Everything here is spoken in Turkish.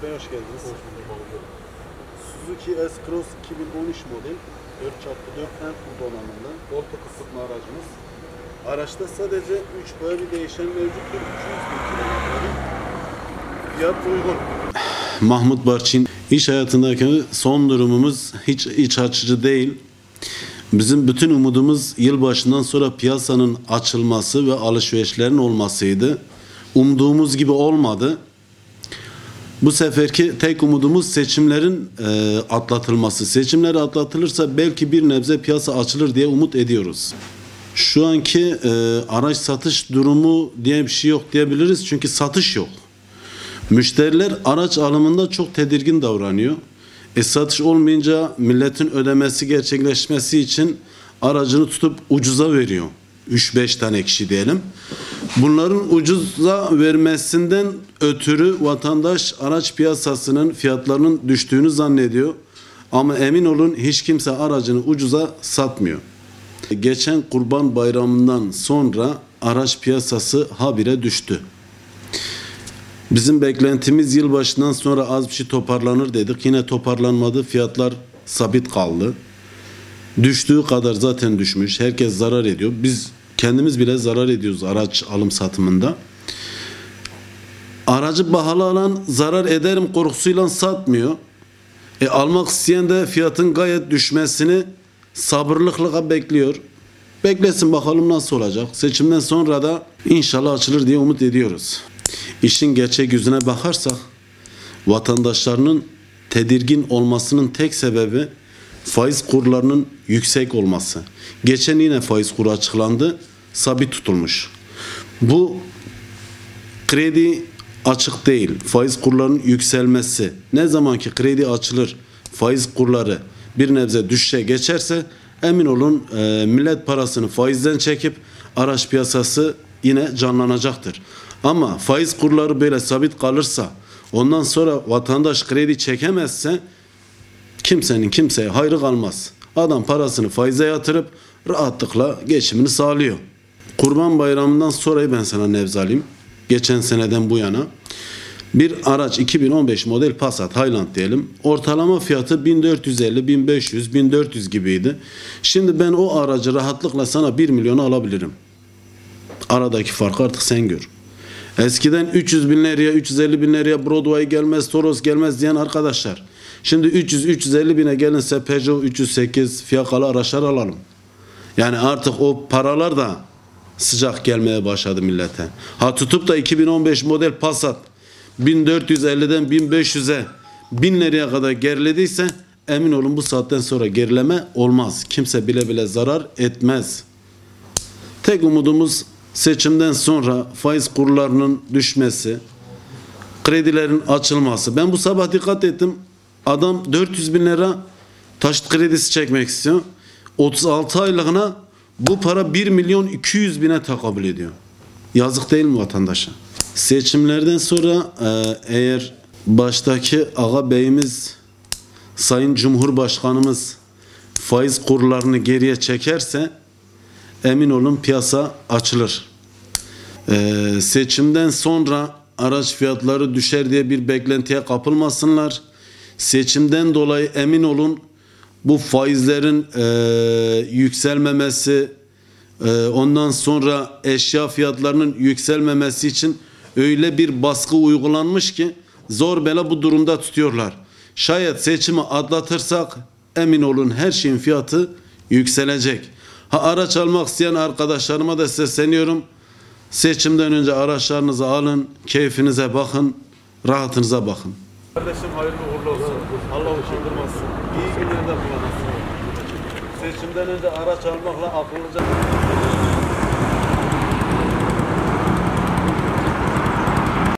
Bey hoş geldiniz. Suzuki S-Cross 2013 model 4x4 Enfield donanımlı orta kısıtma aracımız. Araçta sadece 3 boya bir değişen mevcuttur. 200.000 kilometre. Fiyat uygun. Mahmut Barçin, iş hayatındaki son durumumuz hiç iç açıcı değil. Bizim bütün umudumuz yılbaşından sonra piyasanın açılması ve alışverişlerin olmasıydı. Umduğumuz gibi olmadı. Bu seferki tek umudumuz seçimlerin atlatılması. Seçimler atlatılırsa belki bir nebze piyasa açılır diye umut ediyoruz. Şu anki araç satış durumu diye bir şey yok diyebiliriz çünkü satış yok. Müşteriler araç alımında çok tedirgin davranıyor. Satış olmayınca milletin ödemesi gerçekleşmesi için aracını tutup ucuza veriyor. 3-5 tane kişi diyelim. Bunların ucuza vermesinden ötürü vatandaş araç piyasasının fiyatlarının düştüğünü zannediyor. Ama emin olun hiç kimse aracını ucuza satmıyor. Geçen Kurban Bayramı'ndan sonra araç piyasası habire düştü. Bizim beklentimiz yılbaşından sonra az bir şey toparlanır dedik. Yine toparlanmadı. Fiyatlar sabit kaldı. Düştüğü kadar zaten düşmüş. Herkes zarar ediyor. Biz kendimiz bile zarar ediyoruz araç alım satımında. Aracı pahalı alan zarar ederim korkusuyla satmıyor. Almak isteyen de fiyatın gayet düşmesini sabırlıkla bekliyor. Beklesin bakalım nasıl olacak. Seçimden sonra da inşallah açılır diye umut ediyoruz. İşin gerçek yüzüne bakarsak vatandaşlarının tedirgin olmasının tek sebebi faiz kurlarının yüksek olması. Geçen yine faiz kuru açıklandı, sabit tutulmuş. Bu kredi açık değil, faiz kurlarının yükselmesi. Ne zaman ki kredi açılır, faiz kurları bir nebze düşüşe geçerse emin olun millet parasını faizden çekip araç piyasası yine canlanacaktır. Ama faiz kurları böyle sabit kalırsa, ondan sonra vatandaş kredi çekemezse kimsenin kimseye hayrı kalmaz. Adam parasını faize yatırıp rahatlıkla geçimini sağlıyor. Kurban Bayramı'ndan sonrayı ben sana nebze alayım. Geçen seneden bu yana bir araç 2015 model Passat Highland diyelim. Ortalama fiyatı 1450, 1500, 1400 gibiydi. Şimdi ben o aracı rahatlıkla sana 1 milyona alabilirim. Aradaki farkı artık sen gör. Eskiden 300 bin liraya, 350 bin liraya Broadway gelmez, Toros gelmez diyen arkadaşlar. Şimdi 300-350 bine gelinse Peugeot 308 fiyakalı araçlar alalım. Yani artık o paralar da sıcak gelmeye başladı millete. Ha tutup da 2015 model Passat 1450'den 1500'e 1000 liraya kadar gerilediyse emin olun bu saatten sonra gerileme olmaz. Kimse bile bile zarar etmez. Tek umudumuz seçimden sonra faiz kurlarının düşmesi, kredilerin açılması. Ben bu sabah dikkat ettim. Adam 400 bin lira taşıt kredisi çekmek istiyor. 36 aylığına bu para 1 milyon 200 bine tekabül ediyor. Yazık değil mi vatandaşa? Seçimlerden sonra eğer baştaki ağa beyimiz, Sayın Cumhurbaşkanımız faiz kurlarını geriye çekerse emin olun piyasa açılır. Seçimden sonra araç fiyatları düşer diye bir beklentiye kapılmasınlar. Seçimden dolayı emin olun bu faizlerin yükselmemesi, ondan sonra eşya fiyatlarının yükselmemesi için öyle bir baskı uygulanmış ki zor bela bu durumda tutuyorlar. Şayet seçimi atlatırsak emin olun her şeyin fiyatı yükselecek. Araç almak isteyen arkadaşlarıma da sesleniyorum. Seçimden önce araçlarınızı alın, keyfinize bakın, rahatınıza bakın. Kardeşim hayırlı uğurlu olsun. Allah utandırmasın. İyi günlerde kullanasın. Seçimden önce araç almakla akıllıca...